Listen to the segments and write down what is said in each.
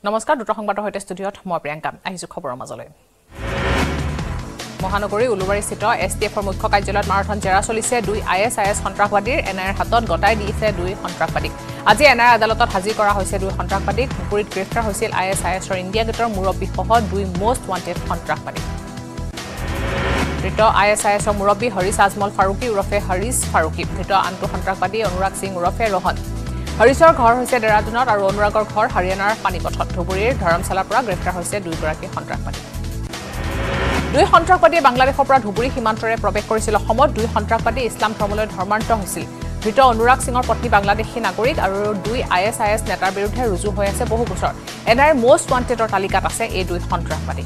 নমস্কাৰ দুটা সংবাদৰ হৈতে ষ্টুডিঅত মই প্ৰিয়ংকা আহিছো খবৰৰ মাজলৈ মহানগৰী উলুবাৰীস্থিত Stfৰ মুখ্য কাৰ্যালয়ত মাৰাথন জেৰা চলিছে দুই ISIS সন্ত্ৰাসবাদীৰ এনআইৰ হাতত গটাই দিছে দুই সন্ত্ৰাসবাদীক আজি এনআইৰ আদালতত হাজিৰ কৰা হৈছে দুই সন্ত্ৰাসবাদীক ধুপুৰীত গ্ৰেফতাৰ হৈছিল ISISৰ ইণ্ডিয়া গেটৰ মুৰব্বী সহ দুই মোষ্ট ৱান্টেড সন্ত্ৰাসবাদী ধৃত ISISৰ মুৰব্বী হৰিশ আজমল ফাৰুকী উৰফে হৰিশ ফাৰুকী ধৃত আনটো সন্ত্ৰাসবাদী অনুৰাগ সিং উৰফে ৰোহন হৰিশৰ ঘৰ হৈছে দেৰাদুনত আৰু অনুৰাগৰ ঘৰ হাৰিয়ানাৰ পানীপথত ধুবুৰীৰ ধৰমশালাৰ পৰা গ্ৰেফতাৰ হৈছে দুইগৰাকী সন্ত্ৰাসবাদী দুই সন্ত্ৰাসবাদীয়ে বাংলাদেশৰ পৰা ধুবুৰী সীমান্তৰে প্ৰৱেশ কৰিছিল অসমত দুই সন্ত্ৰাসবাদী ইছলাম ধৰ্মলৈ ধৰ্মান্তৰ হৈছিল ধৃত অনুৰাগ সিঙৰ পত্নী বাংলাদেশী নাগৰিক আৰু দুই ISIS নেতাৰ বিৰুদ্ধে ৰুজু হৈ আছে বহু গোচৰ এনআইৰ মোষ্ট ৱান্টেডৰ তালিকাত আছে এই দুই সন্ত্ৰাসবাদী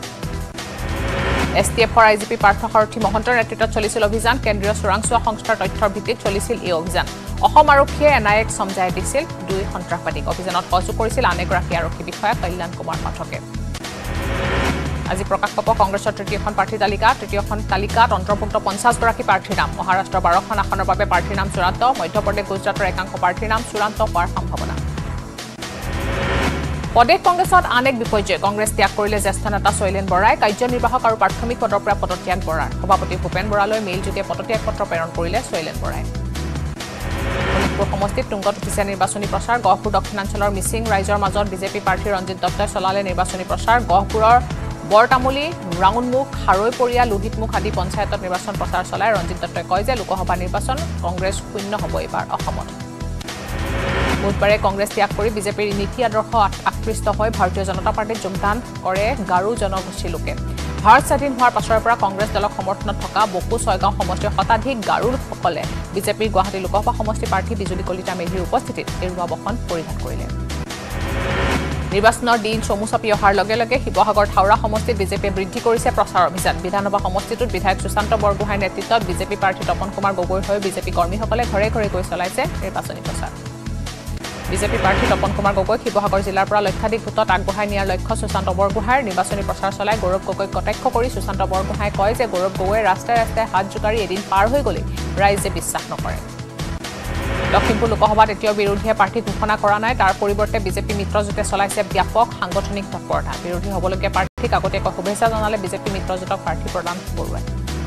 Stfৰ IGP পাৰ্থ সাৰথী মহন্তৰ নেতৃত্বত চলিছিল অভিযান কেন্দ্ৰীয় চোৰাংচোৱা সংস্থাৰ তথ্যৰ ভিত্তিত চলিছিল এই অভিযান অসম আৰক্ষীয়ে এনআইক সমজাই দিছিল দুই সন্ত্ৰাসবাদীক অভিযানত সহযোগ কৰিছিল আনেগৰাকী আৰক্ষী বিষয়া কল্যাণ কুমাৰ পাঠকে আজি প্ৰকাশ পাব কংগ্ৰেছৰ তৃতীয়খন প্ৰাৰ্থী তালিকাত অন্তৰ্ভুক্ত 50 গৰাকী প্ৰাৰ্থীৰ নাম মহাৰাষ্ট্ৰৰ 12খন আসনৰ বাবে প্ৰাৰ্থীৰ নাম চূড়ান্ত মধ্যপ্ৰদেশ গুজৰাটৰ একাংশ প্ৰাৰ্থীৰ নাম চূড়ান্ত হোৱাৰ সম্ভাৱনা পদেশ কংগ্ৰেছত আনেক বিপৰ্যয় কংগ্ৰেছ ত্যাগ কৰিলে জ্যেষ্ঠ নেতা শৈলেন বৰাই কাৰ্যনিৰ্বাহক আৰু প্ৰাথমিক পদৰ পৰা পদত্যাগ বৰাৰ সভাপতি ভূপেন বৰালৈ মেইলযোগে পদত্যাগ পত্ৰ প্ৰেৰণ কৰিলে শৈলেন বৰাই শোণিতপুৰ সমষ্টিত তুংগত উঠিছে নিৰ্বাচনী প্ৰচাৰ গহপুৰ দক্ষিণাঞ্চলৰ মিচিং ৰাইজৰ মাজত বিজেপি প্ৰাৰ্থী ৰঞ্জিত দত্তই চলালে নিৰ্বাচনী প্ৰচাৰ গহপুৰৰ বৰতামুলী ৰাউণ্ডমুখ খাৰৈপৰীয়া লোহিতমুখ আদি পঞ্চায়তত নিৰ্বাচন প্ৰচাৰ চলাই ৰঞ্জিত দত্তই কয় যে লোকসভা নিৰ্বাচন কংগ্ৰেছ শূন্য হ'ব এইবাৰ অসমত বুধবাৰে কংগ্ৰেছ ত্যাগ কৰি বিজেপিৰ নীতি আদৰ্শ আকৃষ্ট হৈ ভাৰতীয় জনতা পাৰ্টিত যোগদান কৰে গাৰো জনগোষ্ঠী লোকে ভাৰত স্বাধীন হোৱাৰ পাছৰ পৰা কংগ্ৰেছ দলক সমৰ্থনত থকা বকু ছয়গাঁও সমষ্টিৰ শতাধিক গাৰোসকলে বিজেপিৰ গুৱাহাটী লোকসভা সমষ্টি প্ৰাৰ্থী বিজুলী কলিতা মেধিৰ উপস্থিতিত এৰুৱা বসন পৰিধান কৰিলে নিৰ্বাচনৰ দিন চমু চাপি অহাৰ লগে লগে শিৱসাগৰ থাউৰা সমষ্টিত বিজেপিয়ে বৃদ্ধি কৰিছে প্ৰচাৰ অভিযান বিধানসভা সমষ্টিটোত বিধায়ক সুশান্ত বৰগোহাঁইৰ নেতৃত্বত বিজেপি প্ৰাৰ্থী তপন কুমাৰ গগৈৰ হৈ বিজেপি কৰ্মীসকলে ঘৰে ঘৰে গৈ চলাইছে নিৰ্বাচনী প্ৰচাৰ বিজেপি প্ৰাৰ্থী তপন কুমাৰ গগৈ শিৱসাগৰ জিলাৰ পৰা লক্ষাধিক ভোটত আগবঢ়াই নিয়াৰ লক্ষ্য সুশান্ত বৰগোহাঁইৰ নিৰ্বাচনী প্ৰচাৰ চলাই গৌৰৱ গগৈক কটাক্ষ কৰি সুশান্ত বৰগোহাঁই কয় যে গৌৰৱ গগৈয়ে ৰাস্তাই ৰাস্তাই হাত জোকাৰি এদিন পাৰ হৈ গ'লে ৰাইজে বিশ্বাস নকৰে লখিমপুৰ লোকসভাত এতিয়াও বিৰোধীয়ে প্ৰাৰ্থী ঘোষণা কৰা নাই তাৰ পৰিৱৰ্তে বিজেপি মিত্ৰজোঁটে চলাইছে ব্যাপক সাংগঠনিক তৎপৰতা বিৰোধী হ'বলগীয়া প্ৰাৰ্থীক আগতীয়াকৈ শুভেচ্ছা জনালে বিজেপি মিত্ৰজোঁটক প্ৰাৰ্থী প্ৰদান বৰুৱাই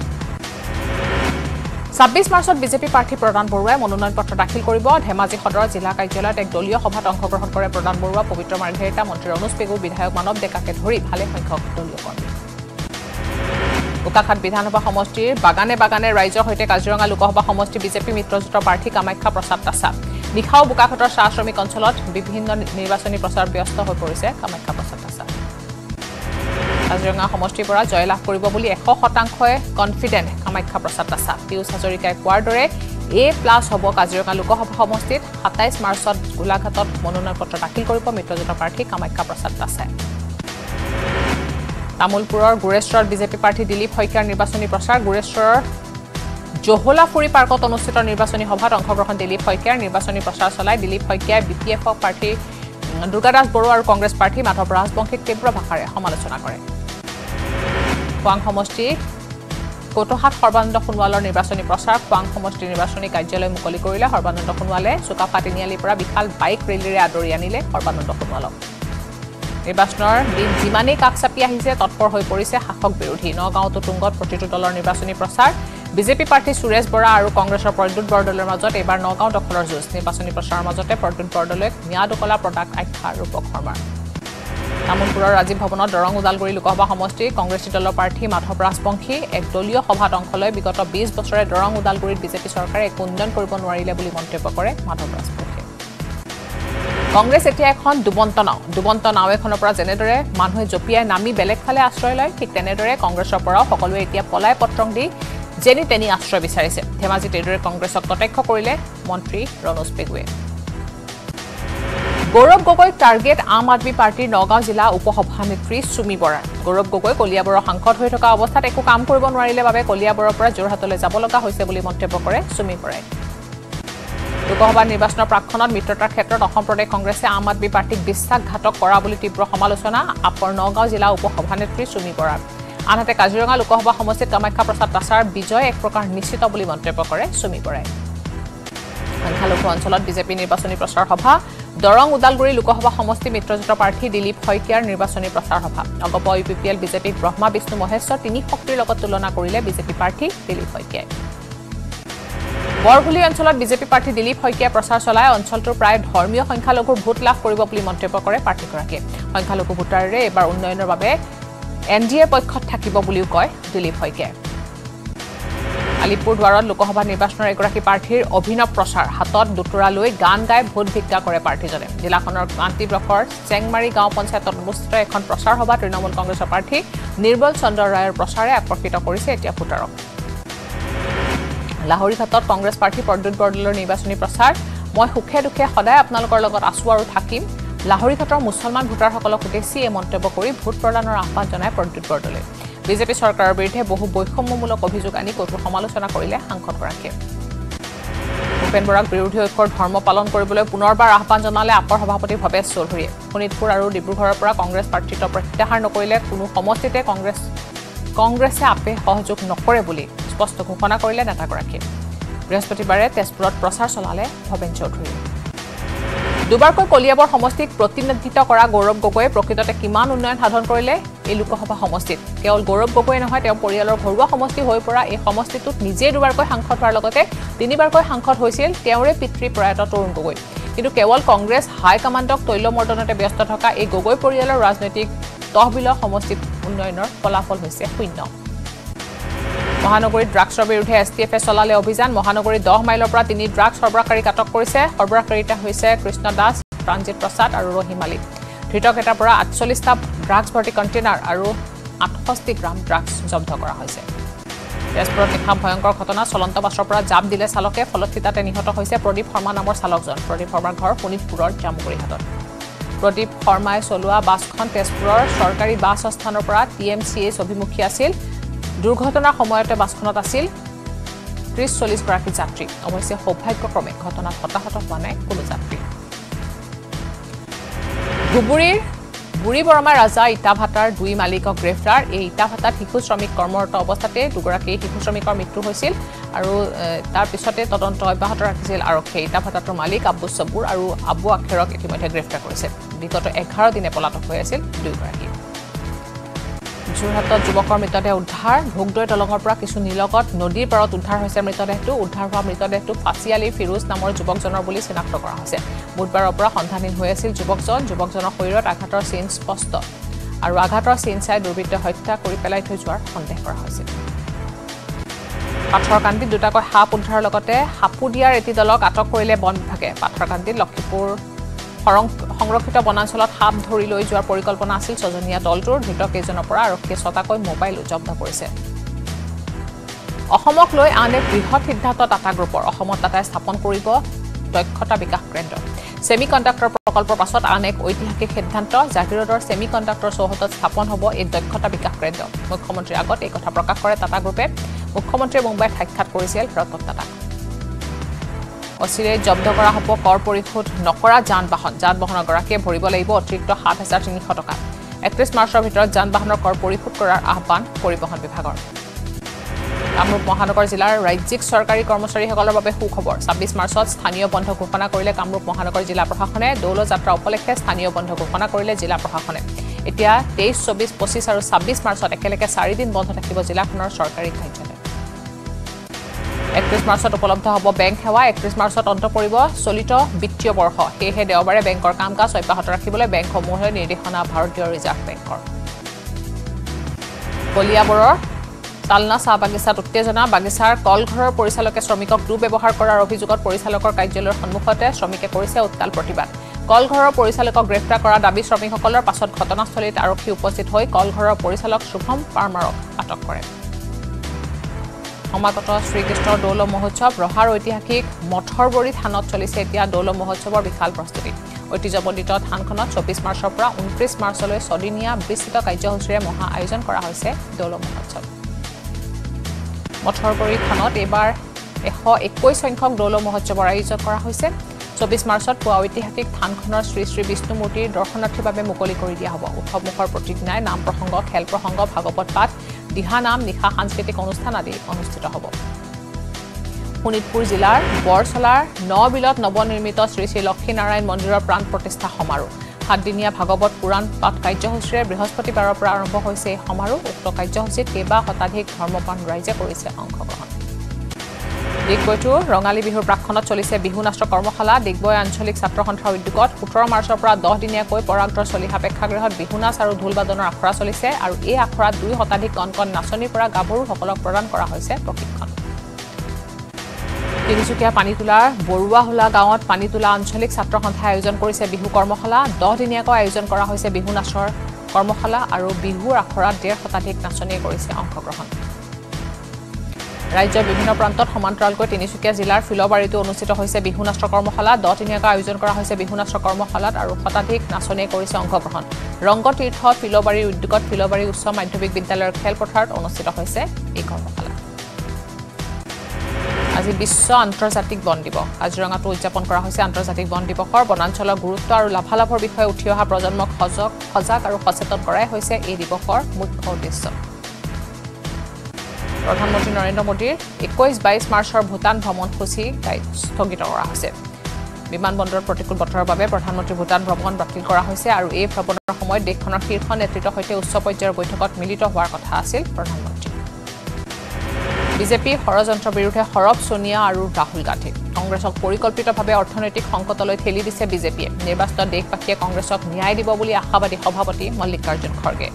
26 মাৰ্চত বিজেপি প্ৰাৰ্থী প্ৰদান বৰুৱাই মনোনয়ন পত্ৰ দাখিল কৰিব ধেমাজি সদৰৰ জিলা কাৰ্যালয়ত এক দলীয় সভাত অংশগ্ৰহণ কৰে প্ৰদান বৰুৱা পবিত্ৰ মাৰ্ঘেৰিটা মন্ত্ৰী অনুজ পেগু বিধায়ক মানৱ ডেকাকে ধৰি ভালে সংখ্যক দলীয় কৰ্মী বোকাখাত বিধানসভা সমষ্টিৰ বাগানে বাগানে ৰাইজৰ সৈতে কাজিৰঙা লোকসভা সমষ্টি বিজেপি মিত্ৰজোঁটৰ প্ৰাৰ্থী কামাখ্যা প্ৰসাদ তাছা নিশাও বোকাখাতৰ চাহ শ্ৰমিক অঞ্চলত বিভিন্ন নিৰ্বাচনী প্ৰচাৰ ব্যস্ত হৈ পৰিছে কামাখ্যা প্ৰসাদ তাছা কাজিৰঙা সমষ্টিৰ পৰা জয়লাভ কৰিব বুলি 100% কনফিডেণ্ট কামাখ্যা প্ৰসাদ তাছা পিয়ুষ হাজৰিকাই কোৱাৰ দৰে A+ হ'ব কাজিৰঙা লোকসভা সমষ্টিত 27 মাৰ্চত গোলাঘাটত মনোনয়ন পত্ৰ দাখিল কৰিব মিত্ৰজোঁটৰ প্ৰাৰ্থী কামাখ্যা প্ৰসাদ তাছাই তামুলপুৰৰ গুৰেশ্বৰত বিজেপি প্ৰাৰ্থী দিলীপ শইকীয়াৰ নিৰ্বাচনী প্ৰচাৰ গুৰেশ্বৰৰ জহলাফুৰি পাৰ্কত অনুষ্ঠিত নিৰ্বাচনী সভাত অংশগ্ৰহণ দিলীপ শইকীয়াৰ নিৰ্বাচনী প্ৰচাৰ চলাই দিলীপ শইকীয়াই BPF প্ৰাৰ্থী দুৰ্গাদাস বড়ো আৰু কংগ্ৰেছ প্ৰাৰ্থী মাধৱ ৰাজবংশীক তীব্ৰ ভাষাৰে সমালোচনা কৰে খোৱাং সমষ্টি কটহাট সৰ্বানন্দ সোণোৱালৰ নিৰ্বাচনী প্ৰচাৰ খোৱাং সমষ্টিৰ নিৰ্বাচনী কাৰ্যালয় মুকলি কৰিলে সৰ্বানন্দ সোণোৱালে চুকাফা তিনিআলিৰ পৰা বিশাল বাইক ৰেলীৰে আদৰি আনিলে সৰ্বানন্দ সোণোৱালক নিৰ্বাচনৰ দিন যিমানেই কাষ চাপি আহিছে তৎপৰ হৈ পৰিছে শাসক বিৰোধী নগাঁৱতো তুংগত প্ৰতিটো দলৰ নিৰ্বাচনী প্ৰচাৰ বিজেপি প্ৰাৰ্থী সুৰেশ বৰা আৰু কংগ্ৰেছৰ প্ৰদ্যুৎ বৰদলৈৰ মাজত এবাৰ নগাঁও দখলৰ যুঁজ নিৰ্বাচনী প্ৰচাৰৰ মাজতে প্ৰদ্যুৎ বৰদলৈক ম্যাদ উকলা প্ৰডাক্ট আখ্যা ৰূপক শৰ্মাৰ তামুলপুৰৰ ৰাজীৱ ভৱনত দৰং ওদালগুৰি লোকসভা সমষ্টি কংগ্ৰেছী দলৰ প্ৰাৰ্থী মাধৱ ৰাজবংশী এক দলীয় সভাত অংশ লৈ বিগত 20 বছৰে দৰং ওদালগুৰিত বিজেপি চৰকাৰে একো উন্নয়ন কৰিব নোৱাৰিলে বুলি মন্তব্য কৰে মাধৱ ৰাজবংশী কংগ্ৰেছ এতিয়া এখন ডুবন্ত নাও এখনৰ পৰা যেনেদৰে মানুহে জপিয়াই নামি বেলেগ ফালে আশ্ৰয় লয় ঠিক তেনেদৰে কংগ্ৰেছৰ পৰাও সকলোৱে এতিয়া পলাই পত্ৰং দি যেনি তেনি আশ্ৰয় বিচাৰিছে ধেমাজিত এইদৰে কংগ্ৰেছক কটাক্ষ কৰিলে মন্ত্ৰী ৰণোজ পেগুৱে গৌৰৱ গগৈ টাৰ্গেট আম আদমি পাৰ্টিৰ নগাঁও জিলা উপসভানেত্ৰী সুমি বৰা গৌৰৱ গগৈ কলিয়াবৰৰ সাংসদ হৈ থকা অৱস্থাত একো কাম কৰিব নোৱাৰিলে বাবে কলিয়াবৰৰ পৰা যোৰহাটলৈ যাব লগা হৈছে বুলি মন্তব্য কৰে সুমি বৰাই লোকসভা নিৰ্বাচনৰ প্ৰাক্ষণত মিত্ৰতাৰ ক্ষেত্ৰত অসম প্ৰদেশ কংগ্ৰেছে আম আদমি পাৰ্টিক বিশ্বাসঘাতক কৰা বুলি তীব্ৰ সমালোচনা আপৰ নগাঁও জিলা উপসভানেত্ৰী সুমি বৰাৰ আনহাতে কাজিৰঙা লোকসভা সমষ্টিত কামাখ্যা প্ৰসাদ তাছাৰ বিজয় এক প্ৰকাৰ নিশ্চিত বুলি মন্তব্য কৰে সুমি বৰাই সংখ্যালঘু অঞ্চলত বিজেপি নিৰ্বাচনী প্ৰচাৰ সভা দৰং উদালগুৰি লোকসভা সমষ্টি মিত্ৰজোঁটৰ প্ৰাৰ্থী দিলীপ শইকীয়াৰ নিৰ্বাচনী প্ৰচাৰ সভা অগপ ইউপিপিএল বিজেপিক ব্ৰহ্মা বিষ্ণু মহেশ্বৰ তিনি শক্তিৰ লগত তুলনা কৰিলে বিজেপি প্ৰাৰ্থী দিলীপ শইকীয়াই বৰগুলি অঞ্চলত বিজেপি প্ৰাৰ্থী দিলীপ শইকীয়াই প্ৰচাৰ চলাই অঞ্চলটোৰ প্ৰায় ধৰ্মীয় সংখ্যালঘুৰ ভোট লাভ কৰিব বুলি মন্তব্য কৰে প্ৰাৰ্থীগৰাকীয়ে সংখ্যালঘু ভোটাৰেৰে এবাৰ উন্নয়নৰ বাবে এনডিএৰ পক্ষত থাকিব বুলিও কয় দিলীপ শইকীয়াই আলিপুৰদুৱাৰত লোকসভা নিৰ্বাচনৰ এগৰাকী প্ৰাৰ্থীৰ অভিনৱ প্ৰচাৰ হাতত দুটুৰা লৈ গান গাই ভোট ভিক্ষা কৰে প্ৰাৰ্থীজনে জিলাখনৰ কান্তি ব্লকৰ চেংমাৰী গাঁও পঞ্চায়তত অনুষ্ঠিত এখন প্ৰচাৰ সভা তৃণমূল কংগ্ৰেছৰ প্ৰাৰ্থী নিৰ্মল চন্দ্ৰ ৰায়ৰ প্ৰচাৰে আকৰ্ষিত কৰিছে এতিয়া ভোটাৰক লাহৰীঘাটত কংগ্ৰেছ প্ৰাৰ্থী প্ৰদ্যুৎ বৰদলৈৰ নিৰ্বাচনী প্ৰচাৰ মই সুখে দুখে সদায় আপোনালোকৰ লগত আছো আৰু থাকিম লাহৰীঘাটৰ মুছলমান ভোটাৰসকলক উদ্দেশ্যি এই মন্তব্য কৰি ভোট প্ৰদানৰ আহ্বান জনায় প্ৰদ্যুৎ বৰদলৈ বিজেপি চৰকাৰৰ বিৰুদ্ধে বহু বৈষম্যমূলক অভিযোগ আনি কঠোৰ সমালোচনা কৰিলে সাংসদগৰাকীয়ে ভূপেন বৰাক বিৰোধী ঐক্যৰ ধৰ্ম পালন কৰিবলৈ পুনৰবাৰ আহ্বান জনালে আপৰ সভাপতি ভৱেশ চৌধুৰীয়ে শোণিতপুৰ আৰু ডিব্ৰুগড়ৰ পৰা কংগ্ৰেছ প্ৰাৰ্থীত্ব প্ৰত্যাহাৰ নকৰিলে কোনো সমষ্টিতে কংগ্ৰেছে আপে সহযোগ নকৰে বুলি স্পষ্ট ঘোষণা কৰিলে নেতাগৰাকীয়ে বৃহস্পতিবাৰে তেজপুৰত প্ৰচাৰ চলালে ভৱেশ চৌধুৰীয়ে দুবাৰকৈ কলিয়াবৰ সমষ্টিক প্ৰতিনিধিত্ব কৰা গৌৰৱ গগৈয়ে প্ৰকৃততে কিমান উন্নয়ন সাধন কৰিলে এই লোকসভা সমষ্টিত কেৱল গৌৰৱ গগৈয়ে নহয় তেওঁ পৰিয়ালৰ ঘৰুৱা সমষ্টি হৈ পৰা এই সমষ্টিটোত নিজে দুবাৰকৈ সাংসদ হোৱাৰ লগতে তিনিবাৰকৈ সাংসদ হৈছিল তেওঁৰে পিতৃ প্ৰয়াত তৰুণ গগৈ কিন্তু কেৱল কংগ্ৰেছ হাইকমাণ্ডক তৈলমৰ্দনতে ব্যস্ত থকা এই গগৈ পৰিয়ালৰ ৰাজনৈতিক তহবিলৰ সমষ্টিত উন্নয়নৰ ফলাফল হৈছে শূন্য মহানগৰীত ড্ৰাগছৰ বিৰুদ্ধে এছটিএফে চলালে অভিযান মহানগৰীত 10 মাইলৰ পৰা তিনি ড্ৰাগছ সৰবৰাহকাৰীক আটক কৰিছে সৰবৰাহকাৰীটা হৈছে কৃষ্ণ দাস প্ৰাঞ্জিত প্ৰসাদ আৰু ৰহিম আলী ধৃতকেইটাৰ পৰা 48টা ড্ৰাগছ ভৰ্তি কণ্টেইনাৰ আৰু 68 গ্ৰাম ড্ৰাগছ জব্দ কৰা হৈছে তেজপুৰত নিশা ভয়ংকৰ ঘটনা চলন্ত বাছৰ পৰা জাপ দিলে চালকে ফলত থিতাতে নিহত হৈছে প্ৰদীপ শৰ্মা নামৰ চালকজন প্ৰদীপ শৰ্মাৰ ঘৰ শোণিতপুৰৰ জামুগুৰিহাটত প্ৰদীপ শৰ্মাই চলোৱা বাছখন তেজপুৰৰ চৰকাৰী বাছ স্থানৰ পৰা টিএমচিএছ অভিমুখী আছিল দুৰ্ঘটনাৰ সময়তে বাছখনত আছিল 30-40 গৰাকী যাত্ৰী অৱশ্যে সৌভাগ্যক্ৰমে ঘটনাত হতাহত হোৱা নাই কোনো যাত্ৰী ধুবুৰীৰ বুঢ়ী বৰমাৰ ৰাজা ইটাভাটাৰ 2 মালিকক গ্ৰেফতাৰ এই ইটাভাটাত শিশু শ্ৰমিক কৰ্মৰত অৱস্থাতে দুগৰাকী শিশু শ্ৰমিকৰ মৃত্যু হৈছিল আৰু তাৰ পিছতে তদন্ত অব্যাহত ৰাখিছিল আৰক্ষীয়ে ইটাভাটাটোৰ মালিক আব্বু সবুৰ আৰু আব্বু আখেৰক ইতিমধ্যে গ্ৰেফতাৰ কৰিছে বিগত 11 দিনে পলাতক হৈ আছিল দুয়োগৰাকী যোৰহাটত যুৱকৰ মৃতদেহ উদ্ধাৰ ভোগদৈ দলঙৰ পৰা কিছু নিলগত নদীৰ পাৰত উদ্ধাৰ হৈছে মৃতদেহটো উদ্ধাৰ হোৱা মৃতদেহটো ফাচি আলী ফিৰোজ নামৰ যুৱকজনৰ বুলি চিনাক্ত কৰা হৈছে বুধবাৰৰ পৰা সন্ধানহীন হৈ আছিল যুৱকজনৰ শৰীৰত আঘাতৰ চিন স্পষ্ট আৰু আঘাতৰ চিন চাই দুৰ্বৃত্তই হত্যা কৰি পেলাই থৈ যোৱাৰ সন্দেহ কৰা হৈছিল পাথৰকান্দিত দুটাকৈ সাপ উদ্ধাৰৰ লগতে সাপু দিয়াৰ এটি দলক আটক কৰিলে বন বিভাগে পাথৰকান্দিত লক্ষীপুৰ সংৰক্ষিত বনাঞ্চলত সাপ ধৰি লৈ যোৱাৰ পৰিকল্পনা আছিল ছজনীয়া দলটোৰ ধৃত কেইজনৰ পৰা আৰক্ষীয়ে 6টাকৈ মোবাইল জব্দ কৰিছে অসমক লৈ আন এক বৃহৎ সিদ্ধান্ত টাটা গ্ৰুপৰ অসমত টাটাই স্থাপন কৰিব দক্ষতা বিকাশ কেন্দ্ৰ সেমিকণ্ডাক্টৰ প্ৰকল্পৰ পাছত আন এক ঐতিহাসিক সিদ্ধান্ত জাগিৰোডৰ সেমিকণ্ডাক্টৰ চৌহদত স্থাপন হ'ব এই দক্ষতা বিকাশ কেন্দ্ৰ মুখ্যমন্ত্ৰীৰ আগত এই কথা প্ৰকাশ কৰে টাটা গ্ৰুপে মুখ্যমন্ত্ৰীয়ে মুম্বাইত সাক্ষাৎ কৰিছিল ৰতন টাটাক অচিৰে জব্দ কৰা হ'ব কৰ পৰিশোধ নকৰা যান-বাহনৰ গৰাকীয়ে ভৰিব লাগিব অতিৰিক্ত 7,300 টকা 31 মাৰ্চৰ ভিতৰত যান-বাহনৰ কৰ পৰিশোধ কৰাৰ আহ্বান পৰিবহণ বিভাগৰ কামৰূপ মহানগৰ জিলাৰ ৰাজ্যিক চৰকাৰী কৰ্মচাৰীসকলৰ বাবে সুখবৰ 26 মাৰ্চত স্থানীয় বন্ধ ঘোষণা কৰিলে কামৰূপ মহানগৰ জিলা প্ৰশাসনে দৌল যাত্ৰা উপলক্ষে স্থানীয় বন্ধ ঘোষণা কৰিলে জিলা প্ৰশাসনে এতিয়া 23, 24, 25 আৰু 26 মাৰ্চত একেলগে 4 দিন বন্ধ থাকিব জিলাখনৰ চৰকাৰী কাৰ্যালয় 31 মাৰ্চত উপলব্ধ হ'ব বেংক সেৱা 31 মাৰ্চত অন্ত পৰিব চলিত বিত্তীয় বৰ্ষ সেয়েহে দেওবাৰে বেংকৰ কাম-কাজ অব্যাহত ৰাখিবলৈ বেংকসমূহৰ নিৰ্দেশনা ভাৰতীয় ৰিজাৰ্ভ বেংকৰ কলিয়াবৰৰ তালনা চাহ বাগিচাত উত্তেজনা বাগিচাৰ কলঘৰৰ পৰিচালকে শ্ৰমিকক দুৰ্ব্যৱহাৰ কৰাৰ অভিযোগত পৰিচালকৰ কাৰ্যালয়ৰ সন্মুখতে শ্ৰমিকে কৰিছে উত্তাল প্ৰতিবাদ কলঘৰৰ পৰিচালকক গ্ৰেফতাৰ কৰা দাবী শ্ৰমিকসকলৰ পাছত ঘটনাস্থলীত আৰক্ষী উপস্থিত হৈ কলঘৰৰ পৰিচালক শুভম পাৰমাৰক আটক কৰে সমাগত শ্ৰীকৃষ্ণ দৌল মহোৎসৱ ৰহাৰ ঐতিহাসিক মঠৰবৰী থানত চলিছে এতিয়া দৌল মহোৎসৱৰ বিশাল প্ৰস্তুতি ঐতিহ্যমণ্ডিত থানখনত 24 মাৰ্চৰ পৰা 29 মাৰ্চলৈ ছদিনীয়া বিস্তৃত কাৰ্যসূচীৰে মহা আয়োজন কৰা হৈছে দৌল মহোৎসৱ মঠৰবৰী থানত এবাৰ 121 সংখ্যক দৌল মহোৎসৱৰ আয়োজন কৰা হৈছে 24 মাৰ্চত পুৱা ঐতিহাসিক থানখনৰ শ্ৰী শ্ৰী বিষ্ণু মূৰ্তিৰ দৰ্শনাৰ্থীৰ বাবে মুকলি কৰি দিয়া হ'ব উৎসৱমুখৰ প্ৰতিজ্ঞাই নাম প্ৰসংগ খেল প্ৰসংগ ভাগৱত পাঠ দিহা নাম নিশা সাংস্কৃতিক অনুষ্ঠান আদি অনুষ্ঠিত হ'ব শোণিতপুৰ জিলাৰ বৰছলাৰ নবিলত নৱনিৰ্মিত শ্ৰী শ্ৰী লক্ষ্মীনাৰায়ণ মন্দিৰৰ প্ৰাণ প্ৰতিষ্ঠা সমাৰোহ 7 দিনীয়া ভাগৱত পুৰাণ পাঠ কাৰ্যসূচীৰে বৃহস্পতিবাৰৰ পৰা আৰম্ভ হৈছে এই সমাৰোহ উক্ত কাৰ্যসূচীত কেইবা শতাধিক ধৰ্মপ্ৰাণ ৰাইজে কৰিছে অংশগ্ৰহণ ডিগবৈটোৰ ৰঙালী বিহুৰ প্ৰাক্ষণত চলিছে বিহু নাট্য কৰ্মশালা ডিগবৈ আঞ্চলিক ছাত্ৰ সন্থাৰ উদ্যোগত 17 মাৰ্চৰ পৰা 10 দিনীয়াকৈ পৰাগতৰ চলিহা প্ৰেক্ষাগৃহত বিহু নাচ আৰু ঢোল বাদনৰ আখৰা চলিছে আৰু এই আখৰাত 2 শতাধিক কণ নাচনীৰ পৰা গাভৰুসকলক প্ৰদান কৰা হৈছে প্ৰশিক্ষণ তিনিচুকীয়া পানীতোলাৰ বৰুৱাহোলা গাঁৱত পানীতোলা আঞ্চলিক ছাত্ৰ সন্থাই আয়োজন কৰিছে বিহু কৰ্মশালা 10 দিনীয়াকৈ আয়োজন কৰা হৈছে বিহু নাচৰ কৰ্মশালা আৰু বিহুৰ আখৰাত 1.5 শতাধিক নাচনীয়ে কৰিছে অংশগ্ৰহণ ৰাজ্যৰ বিভিন্ন প্ৰান্তত সমান্তৰালকৈ তিনিচুকীয়া জিলাৰ ফিলবাৰীতো অনুষ্ঠিত হৈছে বিহু নাচ কৰ্মশালা 10 দিনীয়াকৈ আয়োজন কৰা হৈছে বিহু নাচ কৰ্মশালাত আৰু শতাধিক নাচনীয়ে কৰিছে অংশগ্ৰহণ ৰংগতীৰ্থ ফিলবাৰীৰ উদ্যোগত ফিলবাৰী উচ্চ মাধ্যমিক বিদ্যালয়ৰ খেলপথাৰত অনুষ্ঠিত হৈছে এই কৰ্মশালা আজি বিশ্ব আন্তৰ্জাতিক বন দিৱস কাজিৰঙাতো উদযাপন কৰা হৈছে আন্তৰ্জাতিক বন দিৱসৰ বনাঞ্চলৰ গুৰুত্ব আৰু লাভালাভৰ বিষয়ে উঠি অহা প্ৰজন্মক সজাগ আৰু সচেতন কৰাই হৈছে এই দিৱসৰ মুখ্য উদ্দেশ্য প্ৰধানমন্ত্ৰী নৰেন্দ্ৰ মোদীৰ 21-22 মাৰ্চৰ ভূটান ভ্ৰমণসূচী স্থগিত কৰা হৈছে বিমানবন্দৰৰ প্ৰতিকূল বতৰৰ বাবে প্ৰধানমন্ত্ৰী ভূটান ভ্ৰমণ বাতিল কৰা হৈছে আৰু এই ভ্ৰমণৰ সময়ত দেশখনৰ শীৰ্ষ নেতৃত্বৰ সৈতে উচ্চ পৰ্যায়ৰ বৈঠকত মিলিত হোৱাৰ কথা আছিল প্ৰধানমন্ত্ৰী বিজেপি ষড়যন্ত্ৰৰ বিৰুদ্ধে সৰব সোনিয়া আৰু ৰাহুল গান্ধী কংগ্ৰেছক পৰিকল্পিতভাৱে অৰ্থনৈতিক সংকটলৈ ঠেলি দিছে বিজেপিয়ে নিৰ্বাচনত দেশবাসীয়ে কংগ্ৰেছক ন্যায় দিব বুলি আশাবাদী সভাপতি মল্লিকাৰ্জুন খৰ্গে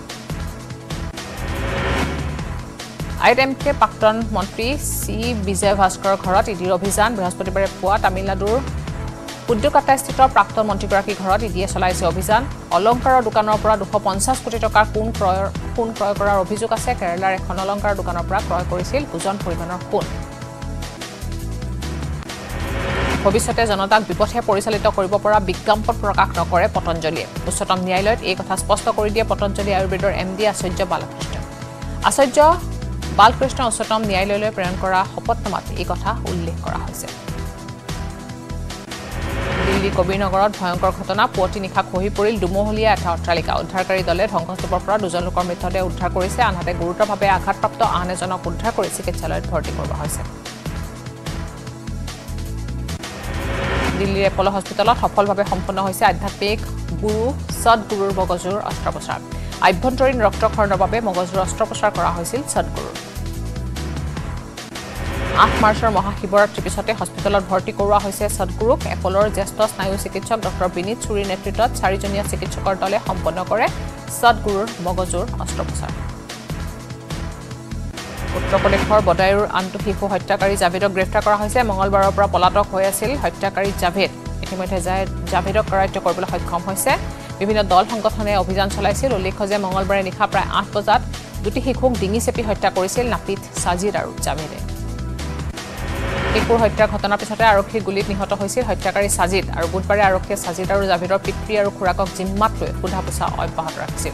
আইএমকে প্ৰাক্তন মন্ত্ৰী চি বিজয় ভাস্কৰৰ ঘৰত ইডিৰ অভিযান বৃহস্পতিবাৰে পুৱা তামিলনাডুৰ পুডুকট্টাইস্থিত প্ৰাক্তন মন্ত্ৰীগৰাকীৰ ঘৰত ইডিয়ে চলাইছে অভিযান অলংকাৰৰ দোকানৰ পৰা 250 কোটি টকাৰ সোণ ক্ৰয় কৰাৰ অভিযোগ আছে কেৰালাৰ এখন অলংকাৰৰ দোকানৰ পৰা ক্ৰয় কৰিছিল ওজন পৰিমাণৰ সোণ ভৱিষ্যতে জনতাক বিপথে পৰিচালিত কৰিব পৰা বিজ্ঞাপন প্ৰকাশ নকৰে পতঞ্জলীয়ে উচ্চতম ন্যায়ালয়ত এই কথা স্পষ্ট কৰি দিয়ে পতঞ্জলী আয়ুৰ্বেদৰ এমডি আচাৰ্য বালকৃষ্ণ উচ্চতম ন্যায়ালয়লৈ প্ৰেৰণ কৰা শপতনামাত এই কথা উল্লেখ কৰা হৈছে দিল্লী কবিৰনগৰত ভয়ংকৰ ঘটনা পুৱতি নিশা খহি পৰিল দুমহলীয়া এটা অট্টালিকা উদ্ধাৰকাৰী দলে ধ্বংসস্তূপৰ পৰা 2জন লোকৰ মৃতদেহ উদ্ধাৰ কৰিছে আনহাতে গুৰুতৰভাৱে আঘাতপ্ৰাপ্ত আন এজনক উদ্ধাৰ কৰি চিকিৎসালয়ত ভৰ্তি কৰোৱা হৈছে দিল্লীৰ এপল' হস্পিটেলত সফলভাৱে সম্পন্ন হৈছে আধ্যাত্মিক গুৰু সদগুৰুৰ মগজুৰ অস্ত্ৰোপচাৰ আভ্যন্তৰীণ ৰক্তক্ষৰণৰ বাবে মগজুৰ অস্ত্ৰোপচাৰ কৰা হৈছিল সদগুৰুৰ 8 মাৰ্চৰ মহাশিৱৰাত্ৰিৰ পিছতে হস্পিটেলত ভৰ্তি কৰোৱা হৈছে সদগুৰুক এপলৰ জ্যেষ্ঠ স্নায়ু চিকিৎসক ডক্টৰ বিনীত চুৰীৰ নেতৃত্বত 4জনীয়া চিকিৎসকৰ দলে সম্পন্ন কৰে সদগুৰুৰ মগজুৰ অস্ত্ৰোপচাৰ উত্তৰ প্ৰদেশৰ বদায়ুৰ আনটো শিশু হত্যাকাৰী জাভেদক গ্ৰেপ্তাৰ কৰা হৈছে মঙলবাৰৰ পৰা পলাতক হৈ আছিল হত্যাকাৰী জাভেদ ইতিমধ্যে জাভেদক কৰায়ত্ব কৰিবলৈ সক্ষম হৈছে বিভিন্ন দল সংগঠনে অভিযান চলাইছিল উল্লেখ্য যে মঙলবাৰে নিশা প্ৰায় 8 বজাত দুটি শিশুক ডিঙি চেপি হত্যা কৰিছিল নাপিত সাজিদ আৰু জাভেদে শিশুৰ হত্যাৰ ঘটনাৰ পিছতে আৰক্ষীৰ গুলীত নিহত হৈছিল হত্যাকাৰী সাজিদ আৰু বুধবাৰে আৰক্ষীয়ে সাজিদ আৰু জাভেদৰ পিতৃ আৰু খুৰাকক জিম্মাত লৈ সোধা-পোছা অব্যাহত ৰাখিছিল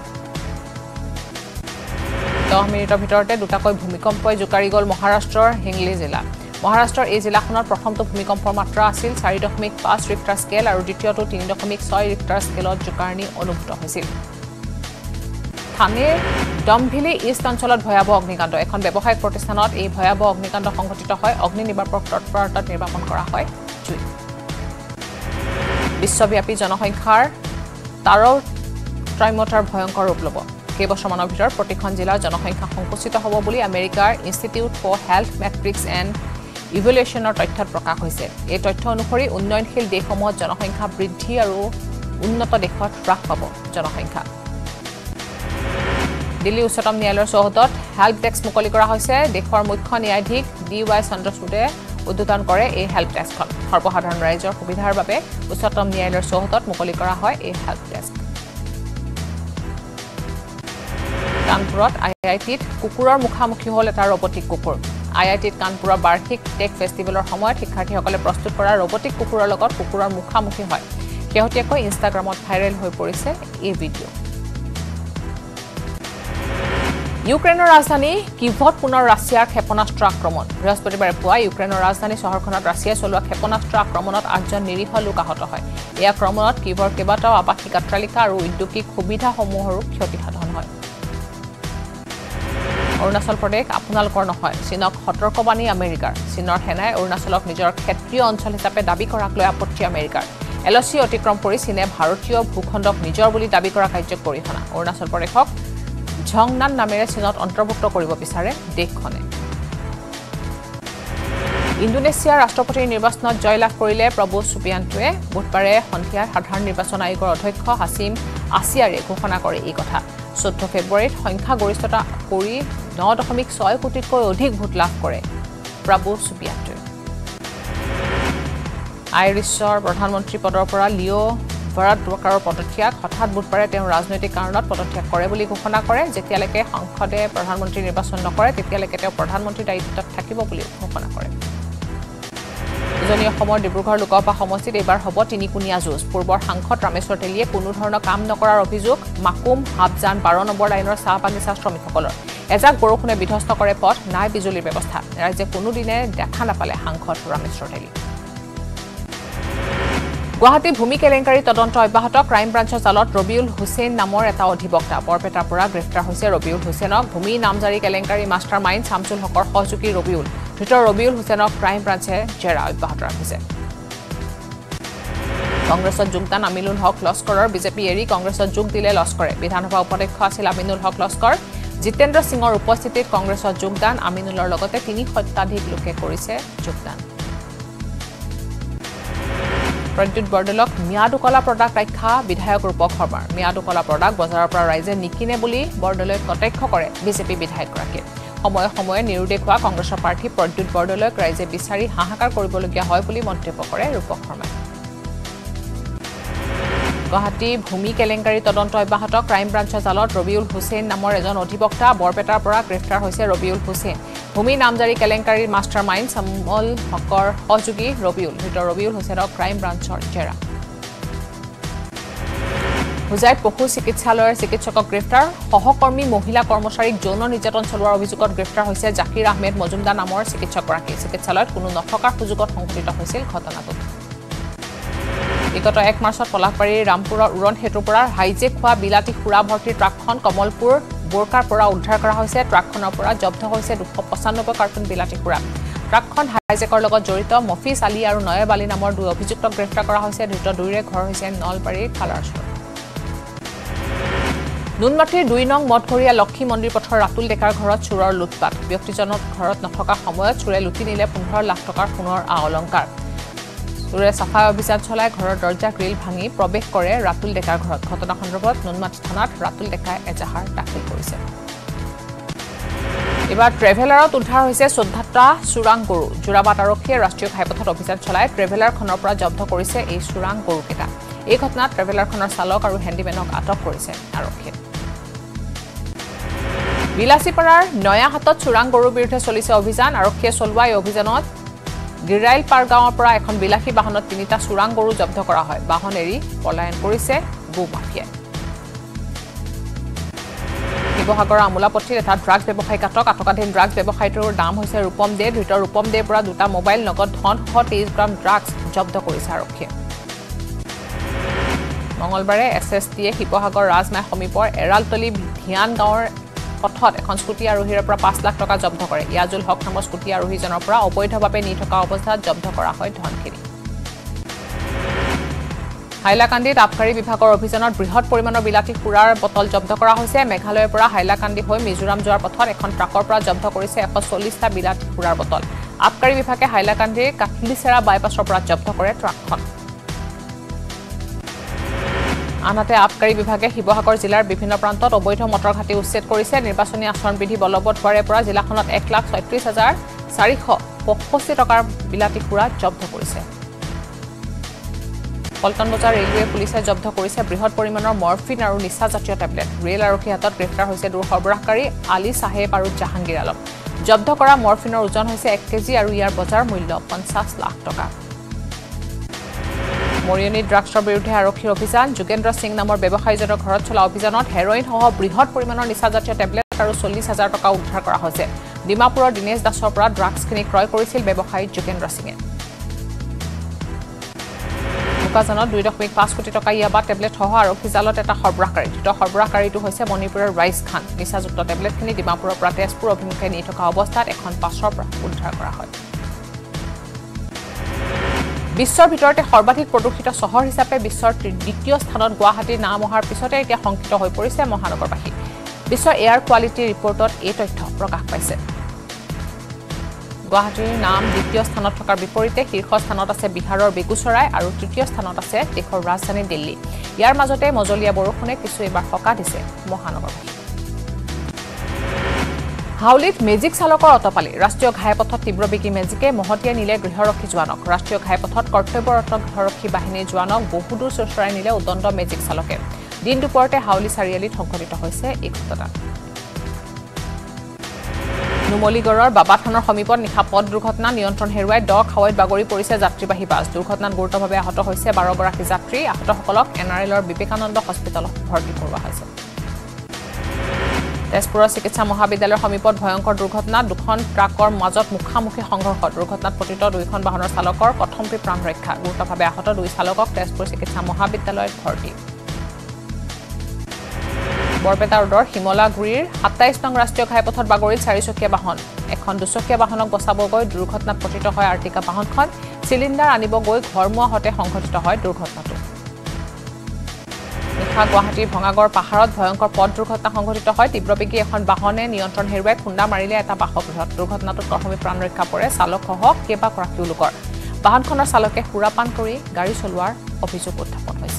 10 মিনিটৰ ভিতৰতে দুটাকৈ ভূমিকম্পই জোকাৰি গ'ল মহাৰাষ্ট্ৰৰ হিংলি জিলা মহাৰাষ্ট্ৰৰ এই জিলাখনৰ প্ৰথমটো ভূমিকম্পৰ মাত্ৰা আছিল 4.5 ৰিক্টাৰ স্কেল আৰু দ্বিতীয়টো 3.6 ৰিক্টাৰ স্কেলত জোকাৰণি অনুভূত হৈছিল থানেৰ ডমভিলি ইষ্ট অঞ্চলত ভয়াবহ অগ্নিকাণ্ড এখন ব্যৱসায়িক প্ৰতিষ্ঠানত এই ভয়াবহ অগ্নিকাণ্ড সংঘটিত হয় অগ্নি নিৰ্বাপক তৎপৰতাত নিৰ্বাপন কৰা হয় জুই বিশ্বব্যাপী জনসংখ্যাৰ ত্ৰৈমাত্ৰাৰ ভয়ংকৰ ৰূপ ল'ব কেইবছৰমানৰ ভিতৰত প্ৰতিখন জিলাৰ জনসংখ্যা সংকুচিত হ'ব বুলি আমেৰিকাৰ institute for health metrics and ইভ্যালুৱেশ্যনৰ তথ্যত প্ৰকাশ হৈছে এই তথ্য অনুসৰি উন্নয়নশীল দেশসমূহত জনসংখ্যা বৃদ্ধি আৰু উন্নত দেশত হ্ৰাস পাব জনসংখ্যা দিল্লী উচ্চতম ন্যায়ালয়ৰ চৌহদত হেল্প ডেস্ক মুকলি কৰা হৈছে দেশৰ মুখ্য ন্যায়াধীশ DY চন্দ্ৰচূড়ে উদ্বোধন কৰে এই হেল্প ডেস্কখন সৰ্বসাধাৰণ ৰাইজৰ সুবিধাৰ বাবে উচ্চতম ন্যায়ালয়ৰ চৌহদত মুকলি কৰা হয় এই হেল্প ডেস্ক কানপুৰত IITত কুকুৰৰ মুখামুখি হ'ল এটা ৰবটিক কুকুৰ IITত কানপুৰৰ বাৰ্ষিক টেক ফেষ্টিভেলৰ সময়ত শিক্ষাৰ্থীসকলে প্ৰস্তুত কৰা ৰবটিক কুকুৰৰ লগত কুকুৰৰ মুখামুখি হয় শেহতীয়াকৈ ইনষ্টাগ্ৰামত ভাইৰেল হৈ পৰিছে এই ভিডিঅ' ইউক্ৰেইনৰ ৰাজধানী কিভত পুনৰ ৰাছিয়াৰ ক্ষেপণাস্ত্ৰ আক্ৰমণ বৃহস্পতিবাৰে পুৱা ইউক্ৰেইনৰ ৰাজধানী চহৰখনত ৰাছিয়াই চলোৱা ক্ষেপণাস্ত্ৰ আক্ৰমণত 8জন নিৰীহ লোক আহত হয় এই আক্ৰমণত কিভৰ কেইবাটাও আৱাসিক অট্টালিকা আৰু ঔদ্যোগিক সুবিধাসমূহৰো ক্ষতি সাধন হয় অৰুণাচল প্ৰদেশ আপোনালোকৰ নহয় চীনক সতৰ্কবাণী আমেৰিকাৰ চীনৰ সেনাই অৰুণাচলক নিজৰ ক্ষেত্ৰীয় অঞ্চল হিচাপে দাবী কৰাক লৈ আপত্তি আমেৰিকাৰ এলচি অতিক্ৰম কৰি চীনে ভাৰতীয় ভূখণ্ডক নিজৰ বুলি দাবী কৰা কাৰ্যক গৰিহণা অৰুণাচল প্ৰদেশক ঝংনান নামেৰে চীনত অন্তৰ্ভুক্ত কৰিব বিচাৰে দেশখনে ইণ্ডোনেছিয়াৰ ৰাষ্ট্ৰপতিৰ নিৰ্বাচনত জয়লাভ কৰিলে প্ৰবু সুবিয়ান্টোৱে বুধবাৰে সন্ধিয়াৰ সাধাৰণ নিৰ্বাচন আয়োগৰ অধ্যক্ষ হাছিম আসিয়াৰে ঘোষণা কৰে এই কথা 14 ফেব্ৰুৱাৰীত সংখ্যাগৰিষ্ঠতা কৰি 9.6 কোটিতকৈ অধিক ভোট লাভ কৰে প্ৰবু সুবিয়ান্টোৱে আইৰিছৰ প্ৰধানমন্ত্ৰী পদৰ পৰা লিও ভাৰাদ্বাকাৰৰ পদত্যাগ হঠাৎ বুধবাৰে তেওঁ ৰাজনৈতিক কাৰণত পদত্যাগ কৰে বুলি ঘোষণা কৰে যেতিয়ালৈকে সংসদে প্ৰধানমন্ত্ৰী নিৰ্বাচন নকৰে তেতিয়ালৈকে তেওঁ প্ৰধানমন্ত্ৰীৰ দায়িত্বত থাকিব বুলি ঘোষণা কৰে উজনি অসমৰ ডিব্ৰুগড় লোকসভা সমষ্টিত এইবাৰ হ'ব তিনিকুণীয়া যুঁজ পূৰ্বৰ সাংসদ ৰামেশ্বৰ তেলীয়ে কোনো ধৰণৰ কাম নকৰাৰ অভিযোগ মাকুম হাবজান 12 নম্বৰ লাইনৰ চাহ বাগিচা শ্ৰমিকসকলৰ এজাক বৰষুণে বিধ্বস্ত কৰে পথ নাই বিজুলীৰ ব্যৱস্থা ৰাজ্যে কোনোদিনে দেখা নাপালে সাংসদ ৰামেশ্বৰ তেলী গুৱাহাটী ভূমি কেলেংকাৰী তদন্ত অব্যাহত ক্ৰাইম ব্ৰাঞ্চৰ জালত ৰবিউল হুছেইন নামৰ এটা অধিবক্তা বৰপেটাৰ পৰা গ্ৰেপ্তাৰ হৈছে ৰবিউল হুছেইনক ভূমি নামজাৰি কেলেংকাৰী মাষ্টাৰ মাইণ্ড শামছুল হকৰ সহযোগী ৰবিউল ধৃত ৰবিউল হুছেইনক ক্ৰাইম ব্ৰাঞ্চে জেৰা অব্যাহত ৰাখিছে কংগ্ৰেছত যোগদান আমিনুল হক লস্কৰৰ বিজেপি এৰি কংগ্ৰেছত যোগ দিলে লস্কৰে বিধানসভা উপাধ্যক্ষ আছিল আমিনুল হক লস্কৰ জিতেন্দ্ৰ সিঙৰ উপস্থিতিত কংগ্ৰেছত যোগদান আমিনুলৰ লগতে 3 শতাধিক লোকে কৰিছে যোগদান প্ৰদ্যুৎ বৰদলৈক মিয়াদুকলা প্ৰডাক্ট ৰক্ষা বিধায়ক ৰূপক শৰ্মাৰ মিয়াদুকলা প্ৰডাক্ট বজাৰৰ পৰা ৰাইজে নিকিনে বুলি বৰদলৈক কটাক্ষ কৰে বিজেপি বিধায়কগৰাকীয়ে সময়ে সময়ে নিৰুদেশ হোৱা কংগ্ৰেছৰ প্ৰাৰ্থী প্ৰদ্যুৎ বৰদলৈক ৰাইজে বিচাৰি হাহাকাৰ কৰিবলগীয়া হয় বুলি মন্তব্য কৰে ৰূপক শৰ্মাই গুৱাহাটী ভূমি কেলেংকাৰী তদন্ত অব্যাহত ক্ৰাইম ব্ৰাঞ্চৰ জালত ৰবিউল হুছেইন নামৰ এজন অধিবক্তা বৰপেটাৰ পৰা গ্ৰেপ্তাৰ হৈছে ৰবিউল হুছেইন ভূমি নামজাৰি কেলেংকাৰীৰ মাষ্টাৰ মাইণ্ড শামছুল হকৰ সহযোগী ৰবিউল ধৃত ৰবিউল হুছেইনক ক্ৰাইম ব্ৰাঞ্চৰ জেৰা হুজাইত পশু চিকিৎসালয়ৰ চিকিৎসকক গ্ৰেপ্তাৰ সহকৰ্মী মহিলা কৰ্মচাৰীক যৌন নিৰ্যাতন চলোৱাৰ অভিযোগত গ্ৰেপ্তাৰ হৈছে জাকিৰ আহমেদ মজুমদাৰ নামৰ চিকিৎসকগৰাকী চিকিৎসালয়ত কোনো নথকাৰ সুযোগত সংঘটিত হৈছিল ঘটনাটো বিগত 1 মাৰ্চত পলাশবাৰীৰ ৰামপুৰৰ উৰণ হেতুৰ পৰা হাইজেক হোৱা বিলাতী খুৰা ভৰ্তি ট্ৰাকখন কমলপুৰ বোৰকাৰ পৰা উদ্ধাৰ কৰা হৈছে ট্ৰাকখনৰ পৰা জব্দ হৈছে 295 কাৰ্টুন বিলাতী খুৰা ট্ৰাকখন হাইজেকৰ লগত জড়িত মফিজ আলী আৰু নয়ব আলী নামৰ 2 অভিযুক্তক গ্ৰেপ্তাৰ কৰা হৈছে ধৃত দুইৰে ঘৰ হৈছে নলবাৰীৰ খালাৰছৰ নুনমাটিৰ 2 নং মঠঘৰীয়া লক্ষী মন্দিৰ পথৰ ৰাতুল ডেকাৰ ঘৰত চোৰৰ লুটপাট ব্যক্তিজনৰ ঘৰত নথকা সময়ত চোৰে লুটি নিলে 15 লাখ টকাৰ সোণৰ অলংকাৰ চোৰে সাফাই অভিযান চলাই ঘৰৰ দৰ্জা গ্ৰিল ভাঙি প্ৰৱেশ কৰে ৰাতুল ডেকাৰ ঘৰত ঘটনা সন্দৰ্ভত নুনমাটি থানাত ৰাতুল ডেকাই এজাহাৰ দাখিল কৰিছে এবাৰ ট্ৰেভেলাৰত উদ্ধাৰ হৈছে 14টা চোৰাং গৰু জোৰাবাট আৰক্ষীয়ে ৰাষ্ট্ৰীয় ঘাইপথত অভিযান চলাই ট্ৰেভেলাৰখনৰ পৰা জব্দ কৰিছে এই চোৰাং গৰুকেইটা এই ঘটনাত ট্ৰেভেলাৰখনৰ চালক আৰু হেণ্ডিমেনক আটক কৰিছে আৰক্ষীয়ে বিলাসীপাৰাৰ নয়াহাটত চোৰাং গৰুৰ বিৰুদ্ধে চলিছে অভিযান আৰক্ষীয়ে চলোৱা এই অভিযানত গিৰাইল পাৰ গাঁৱৰ পৰা এখন বিলাসী বাহনত 3টা চোৰাং গৰু জব্দ কৰা হয় বাহন এৰি পলায়ন কৰিছে গো মাফিয়াই শিৱসাগৰৰ আমোলাপট্টিত এটা ড্ৰাগছ ব্যৱসায়ী আটকাধীন ড্ৰাগছ ব্যৱসায়ীটোৰ নাম হৈছে ৰূপম দে ধৃত ৰূপম দেৰ পৰা 2টা মোবাইল নগদ ধন 23 গ্ৰাম ড্ৰাগছ জব্দ কৰিছে আৰক্ষীয়ে মঙলবাৰে এছএছটিয়ে শিৱসাগৰ ৰাজমাই সমীপৰ এৰালতলি ধিয়ান গাঁৱৰ পথত এখন স্কুটি আৰোহীৰ পৰা 5 লাখ টকা জব্দ কৰে ইয়াজুল হক নামৰ স্কুটি আৰোহীজনৰ পৰা অবৈধভাৱে নি থকা অৱস্থাত জব্দ কৰা হয় ধনখিনি হাইলাকান্দিত আবকাৰী বিভাগৰ অভিযানত বৃহৎ পৰিমাণৰ বিলাতী খুৰাৰ বটল জব্দ কৰা হৈছে মেঘালয়ৰ পৰা হাইলাকান্দি হৈ মিজোৰাম যোৱাৰ পথত এখন ট্ৰাকৰ পৰা জব্দ কৰিছে 140টা বিলাতী খুৰাৰ বটল আবকাৰী বিভাগে হাইলাকান্দিৰ কাঠলিচেৰা বাইপাছৰ পৰা জব্দ কৰে ট্ৰাকখন আনহাতে আবকাৰী বিভাগে শিৱসাগৰ জিলাৰ বিভিন্ন প্ৰান্তত অবৈধ মটৰ ঘাটি উচ্ছেদ কৰিছে নিৰ্বাচনী আচৰণ বিধি বলবৎ হোৱাৰে পৰা জিলাখনত 1,36,465 টকাৰ বিলাতী খুৰা জব্দ কৰিছে পল্টন বজাৰ ৰেলৱে পুলিচে জব্দ কৰিছে বৃহৎ পৰিমাণৰ মৰফিন আৰু নিচা জাতীয় টেবলেট ৰেল আৰক্ষীৰ হাতত গ্ৰেপ্তাৰ হৈছে দুৰ সৰবৰাহকাৰী আলী সাহেব আৰু জাহাংগীৰ আলম জব্দ কৰা মৰফিনৰ ওজন হৈছে 1 কেজি আৰু ইয়াৰ বজাৰ মূল্য 50 লাখ টকা মৰিয়নী ড্ৰাগছৰ বিৰুদ্ধে আৰক্ষীৰ অভিযান যোগেন্দ্ৰ সিং নামৰ ব্যৱসায়ীজনৰ ঘৰত চলা অভিযানত হেৰইন সহ বৃহৎ পৰিমাণৰ নিচাজাতীয় টেবলেট আৰু 40,000 টকা উদ্ধাৰ কৰা হৈছে ডিমাপুৰৰ দিনেশ দাসৰ পৰা ড্ৰাগছখিনি ক্ৰয় কৰিছিল ব্যৱসায়ী যোগেন্দ্ৰ সিঙে উপাৰ্জনত 2.5 কোটি টকা ইয়াবা টেবলেট সহ আৰক্ষী জালত এটা সৰবৰাহকাৰী ধৃত সৰবৰাহকাৰীটো হৈছে মণিপুৰৰ ৰাইজ খান নিচাযুক্ত টেবলেটখিনি ডিমাপুৰৰ পৰা তেজপুৰ অভিমুখে নি থকা অৱস্থাত এখন বাছৰ পৰা উদ্ধাৰ কৰা হয় বিশ্বৰ ভিতৰতে সৰ্বাধিক প্ৰদূষিত চহৰ হিচাপে বিশ্বৰ দ্বিতীয় স্থানত গুৱাহাটীৰ নাম অহাৰ পিছতে এতিয়া শংকিত হৈ পৰিছে মহানগৰবাসী বিশ্বৰ এয়াৰ কোৱালিটি ৰিপৰ্টত এই তথ্য প্ৰকাশ পাইছে গুৱাহাটীৰ নাম দ্বিতীয় স্থানত থকাৰ বিপৰীতে শীৰ্ষ স্থানত আছে বিহাৰৰ বেগুচৰাই আৰু তৃতীয় স্থানত আছে দেশৰ ৰাজধানী দিল্লী ইয়াৰ মাজতে মজলীয়া বৰষুণে কিছু এবাৰ হকা দিছে মহানগৰবাসী হাউলিত মেজিক চালকৰ অটপালি ৰাষ্ট্ৰীয় ঘাইপথত তীব্ৰবেগী মেজিকে মহতিয়াই নিলে গৃহৰক্ষী জোৱানক ৰাষ্ট্ৰীয় ঘাইপথত কৰ্তব্যৰত গৃহৰক্ষী বাহিনীৰ জোৱানক বহুদূৰ চোঁচৰাই নিলে উদণ্ড মেজিক চালকে দিন দুপৰতে হাউলি চাৰিআলিত সংঘটিত হৈছে এই ঘটনা নুমলীগড়ৰ বাবাথানৰ সমীপত নিশা পথ দুৰ্ঘটনা নিয়ন্ত্ৰণ হেৰুৱাই দ খাৱৈত বাগৰি পৰিছে যাত্ৰীবাহী বাছ দুৰ্ঘটনাত গুৰুতৰভাৱে আহত হৈছে 12 গৰাকী যাত্ৰী আহতসকলক এনআৰএলৰ বিবেকানন্দ হস্পিটেলত ভৰ্তি কৰোৱা হৈছে তেজপুৰৰ চিকিৎসা মহাবিদ্যালয়ৰ সমীপত ভয়ংকৰ দুৰ্ঘটনা দুখন ট্ৰাকৰ মাজত মুখামুখি সংঘৰ্ষ দুৰ্ঘটনাত পতিত দুইখন বাহনৰ চালকৰ প্ৰথমটি প্ৰাণ ৰক্ষা গুৰুতৰভাৱে আহত দুই চালকক তেজপুৰ চিকিৎসা মহাবিদ্যালয়ত ভৰ্তি বৰপেটা ৰোডৰ হিমলাগুৰিৰ 27 নং ৰাষ্ট্ৰীয় ঘাইপথত বাগৰিল চাৰিচকীয়া বাহন এখন দুচকীয়া বাহনক বচাবগৈ দুৰ্ঘটনাত পতিত হয় আৰ্টিকা বাহনখন চিলিণ্ডাৰ আনিব গৈ ঘৰমুৱা হতে সংঘটিত হয় দুৰ্ঘটনাটো নিশা গুৱাহাটীৰ ভঙাগড় পাহাৰত ভয়ংকৰ পথ দুৰ্ঘটনা সংঘটিত হয় তীব্ৰবেগী এখন বাহনে নিয়ন্ত্ৰণ হেৰুৱাই খুন্দা মাৰিলে এটা বাসগৃহত দুৰ্ঘটনাটোত প্ৰথমে প্ৰাণ ৰক্ষা পৰে চালকসহ কেইবাগৰাকীও লোকৰ বাহনখনৰ চালকে সুৰাপান কৰি গাড়ী চলোৱাৰ অভিযোগ উত্থাপন হৈছে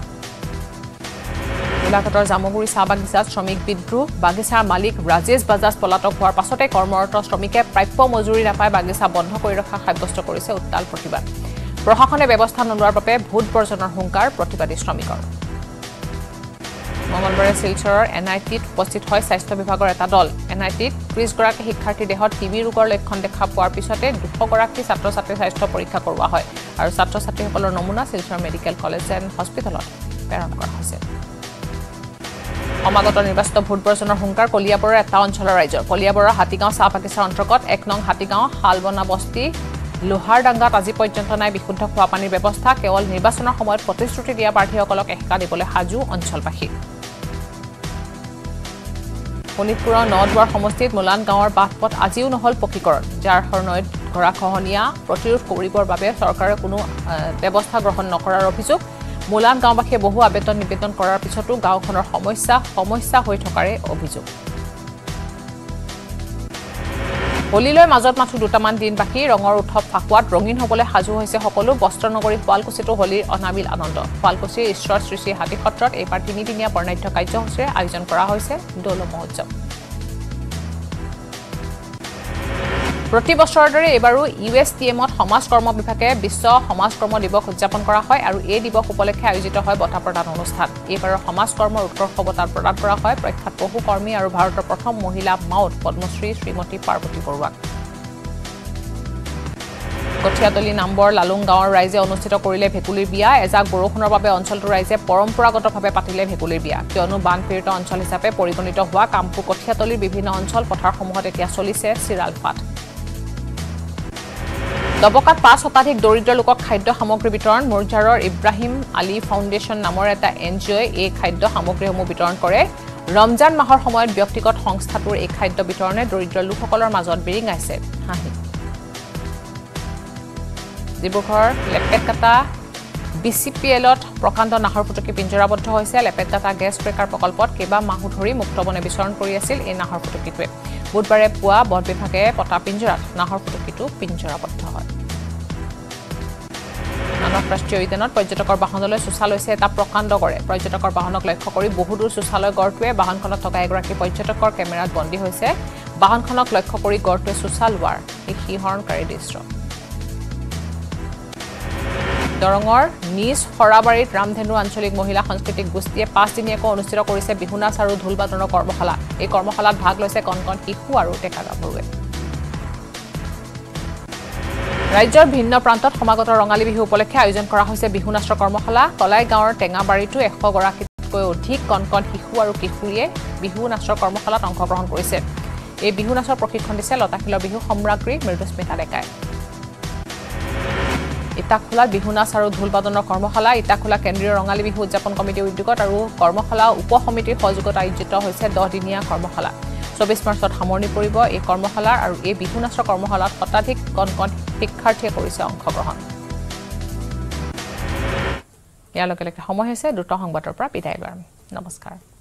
গোলাঘাটৰ জামুগুৰি চাহ বাগিচাত শ্ৰমিক বিদ্ৰোহ বাগিচাৰ মালিক ৰাজেশ বাজাজ পলাতক হোৱাৰ পাছতে কৰ্মৰত শ্ৰমিকে প্ৰাপ্য মজুৰি নাপাই বাগিচা বন্ধ কৰি ৰখা সাব্যস্ত কৰিছে উত্তাল প্ৰতিবাদ প্ৰশাসনে ব্যৱস্থা নোলোৱাৰ বাবে ভোট বৰ্জনৰ হুংকাৰ প্ৰতিবাদী শ্ৰমিকৰ মঙলবাৰে শিলচৰৰ এনআইটিত উপস্থিত হয় স্বাস্থ্য বিভাগৰ এটা দল এনআইটিত 30 গৰাকী শিক্ষাৰ্থীৰ দেহত টিবি ৰোগৰ লক্ষণ দেখা পোৱাৰ পিছতে 200 গৰাকী ছাত্ৰ-ছাত্ৰীৰ স্বাস্থ্য পৰীক্ষা কৰোৱা হয় আৰু ছাত্ৰ-ছাত্ৰীসকলৰ নমুনা শিলচৰ মেডিকেল কলেজ এণ্ড হস্পিটেলত প্ৰেৰণ কৰা হৈছে সমাগত নিৰ্বাচিত ভোট বৰ্জনৰ হুংকাৰ কলিয়াবৰৰ এটা অঞ্চলৰ ৰাইজৰ কলিয়াবৰৰ হাতীগাঁও চাহ বাগিচাৰ অন্তৰ্গত 1 নং হাতীগাঁও হালবনা বস্তি লোহাৰডাঙ্গাত আজি পৰ্যন্ত নাই বিশুদ্ধ খোৱা পানীৰ ব্যৱস্থা কেৱল নিৰ্বাচনৰ সময়ত প্ৰতিশ্ৰুতি দিয়া প্ৰাৰ্থীসকলক একা দিবলৈ সাজু অঞ্চলবাসী শোণিতপুৰৰ নদৱাৰ সমষ্টিত মোলান গাঁৱৰ বাটপথ আজিও নহল পকীকৰণ যাৰ নৈত গৰাখহনীয়া প্ৰতিৰোধ কৰিবৰ বাবে চৰকাৰে কোনো ব্যৱস্থা গ্ৰহণ নকৰাৰ অভিযোগ মোলান গাঁওবাসীয়ে বহু আবেদন নিবেদন কৰাৰ পিছতো গাঁওখনৰ সমস্যা হৈ থকাৰে অভিযোগ হোলীলৈ মাজত মাথো দুটামান দিন বাকী ৰঙৰ উৎসৱ ফাকুৱাত ৰঙীন হ'বলৈ সাজু হৈছে সকলো বস্ত্ৰনগৰী শুৱালকুছিতো হোলীৰ অনাবিল আনন্দ শুৱালকুছিৰ ঈশ্বৰ শ্ৰী শ্ৰী হাতী সত্ৰত এইবাৰ 3 দিনীয়া বৰ্ণাঢ্য কাৰ্যসূচীৰে আয়োজন কৰা হৈছে দৌল মহোৎসৱ প্ৰতি বছৰৰ দৰে এবাৰো ইউএছটিএমত সমাজ কৰ্ম বিভাগে বিশ্ব সমাজ কৰ্ম দিৱস উদযাপন কৰা হয় আৰু এই দিৱস উপলক্ষে আয়োজিত হয় বঁটা প্ৰদান অনুষ্ঠান এইবাৰৰ সমাজ কৰ্মৰ উৎকৰ্ষ বঁটা প্ৰদান কৰা হয় প্ৰখ্যাত পশু কৰ্মী আৰু ভাৰতৰ প্ৰথম মহিলা মাউত পদ্মশ্ৰী শ্ৰীমতী পাৰ্বতী বৰুৱাক কঠিয়াতলি নাম্বৰ লালুং গাঁৱৰ ৰাইজে অনুষ্ঠিত কৰিলে ভেকুলীৰ বিয়া এজাক বৰষুণৰ বাবে অঞ্চলটোৰ ৰাইজে পৰম্পৰাগতভাৱে পাতিলে ভেকুলীৰ বিয়া কিয়নো বানপীড়িত অঞ্চল হিচাপে পৰিগণিত হোৱা কামপুৰ কঠিয়াতলিৰ বিভিন্ন অঞ্চল পথাৰসমূহত এতিয়া চলিছে চিৰাল পাত দবকাত 5 শতাধিক দৰিদ্ৰ লোকক খাদ্য সামগ্ৰী বিতৰণ মুৰজাৰৰ ইব্ৰাহিম আলী ফাউণ্ডেশ্যন নামৰ এটা এনজিঅ'য়ে এই খাদ্য সামগ্ৰীসমূহ বিতৰণ কৰে ৰমজান মাহৰ সময়ত ব্যক্তিগত সংস্থাটোৰ এই খাদ্য বিতৰণে দৰিদ্ৰ লোকসকলৰ মাজত বিৰিঙাইছে হাঁহি ডিব্ৰুগড়ৰ লেপেটকাটা বিচিপিএলত প্ৰকাণ্ড নাহৰ ফুটুকী পিঞ্জৰাবদ্ধ হৈছে লেপেটকাটা গেছ ব্ৰেকাৰ প্ৰকল্পত কেইবা মাহ ধৰি মুক্তবনে বিচৰণ কৰি আছিল এই নাহৰ ফুটুকীটোৱে বুধবাৰে পুৱা বন বিভাগে পতা পিঞ্জৰাত নাহৰ ফুটুকীটো পিঞ্জৰাবদ্ধ হয় মানৱ ৰাষ্ট্ৰীয় উদ্যানত পৰ্যটকৰ বাহনলৈ চোচা লৈছে এটা প্ৰকাণ্ড গড়ে পৰ্যটকৰ বাহনক লক্ষ্য কৰি বহুদূৰ চোচালৈ গড়টোৱে বাহনখনত থকা এগৰাকী পৰ্যটকৰ কেমেৰাত বন্দী হৈছে বাহনখনক লক্ষ্য কৰি গড়টোৱে চোচা লোৱাৰ এই শিহৰণকাৰী দৃশ্য দৰঙৰ নিজ সৰাবাৰীত ৰামধেনু আঞ্চলিক মহিলা সাংস্কৃতিক গোষ্ঠীয়ে 5 দিনীয়াকৈ অনুষ্ঠিত কৰিছে বিহু নাচ আৰু ঢোল বাদনৰ কৰ্মশালা এই কৰ্মশালাত ভাগ লৈছে কণ শিশু আৰু ডেকা গাভৰুৱে ৰাজ্যৰ ভিন্ন প্ৰান্তত সমাগত ৰঙালী বিহু উপলক্ষে আয়োজন কৰা হৈছে বিহু নাচৰ কৰ্মশালা কলাই গাঁৱৰ টেঙাবাৰীতো 100 গৰাকীতকৈ অধিক কণ শিশু আৰু কিশোৰীয়ে বিহু নাচৰ কৰ্মশালাত অংশগ্ৰহণ কৰিছে এই বিহু নাচৰ প্ৰশিক্ষণ দিছে লতাশিলৰ বিহু সম্ৰাজ্ঞী মৃদুস্মিতা ডেকাই ইটাখোলাত বিহু নাচ আৰু ঢোল বাদনৰ কৰ্মশালা ইটাখোলা কেন্দ্ৰীয় ৰঙালী বিহু উদযাপন কমিটিৰ উদ্যোগত আৰু কৰ্মশালা উপ সমিতিৰ সহযোগত আয়োজিত হৈছে 10 দিনীয়া কৰ্মশালা 24 মাৰ্চত সামৰণি পৰিব এই কৰ্মশালাৰ আৰু এই বিহু নাচৰ কৰ্মশালাত শতাধিক কণ শিক্ষাৰ্থীয়ে কৰিছে অংশগ্ৰহণ ইয়াৰ লগে লগে সময় হৈছে দ্ৰুত সংবাদৰ পৰা বিদায় লোৱাৰ নমস্কাৰ